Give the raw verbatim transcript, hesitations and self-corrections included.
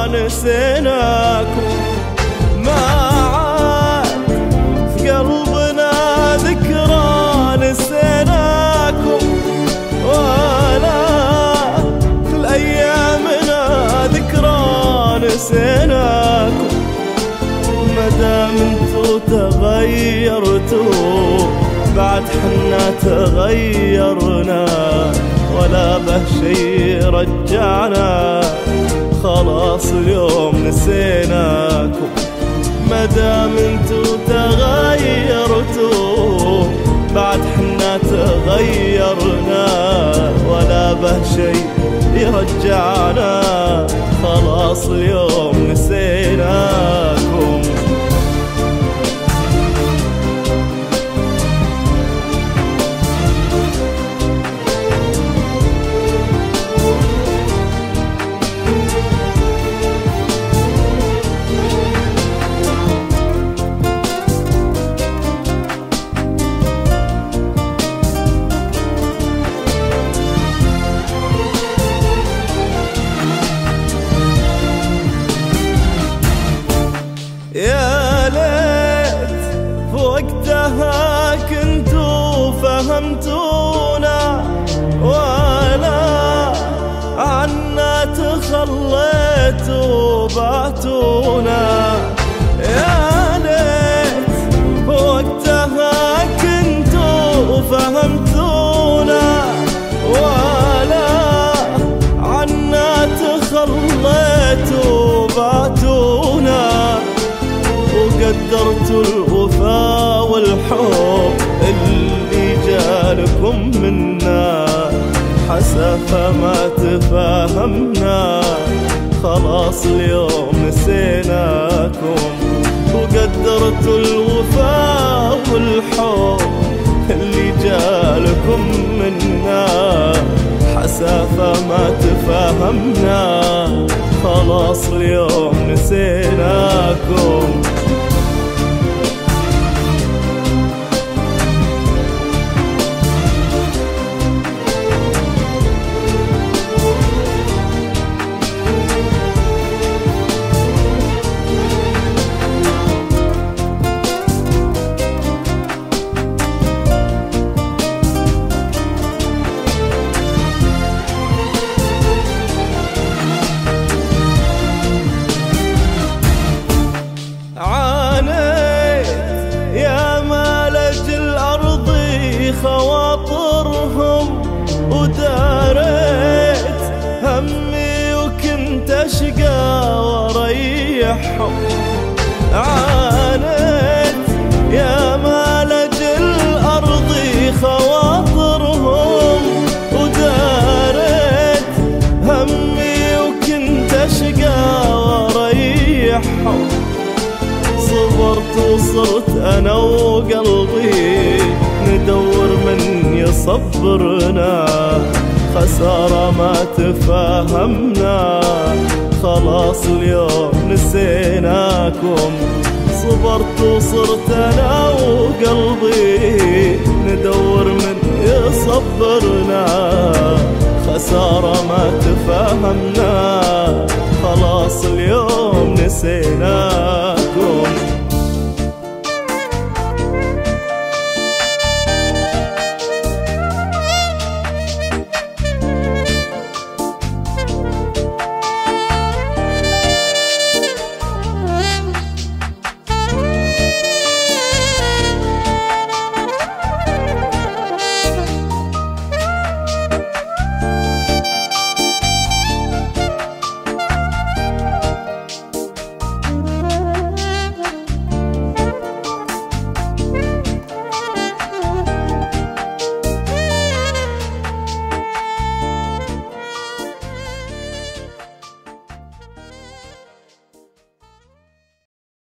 نسيناكم. ما عاد في قلبنا ذكرى نسيناكم، ولا في أيامنا ذكرى نسيناكم. مدام انتو تغيرتوا بعد حنا تغيرنا، ولا به شي رجعنا، خلاص اليوم نسيناكم. مدام انتو تغيرتوا بعد حنا تغيرنا، ولا به شي يرجعنا، خلاص اليوم نسيناكم. يا ليت في وقتها كنتوا فهمتونا، ولا عنا تخليتوا بعتونا. يا ليت في وقتها كنتوا فهمتونا، ولا عنا تخليتوا بعتونا. وقدرتوا الوفا والحب اللي جالكم منا، حسافة ما تفاهمنا، خلاص اليوم نسيناكم. وقدرتوا الوفا والحب اللي جالكم منا، حسافة ما تفاهمنا، خلاص اليوم نسيناكم. خواطرهم وداريت همي وكنت اشقى وريحهم. عانيت يا مالج الارض خواطرهم وداريت همي وكنت اشقى وريحهم. صبرت وصرت انا وقلبي ندور من يصبرنا، خسارة ما تفاهمنا، خلاص اليوم نسيناكم. صبرت وصرت انا وقلبي ندور من يصبرنا،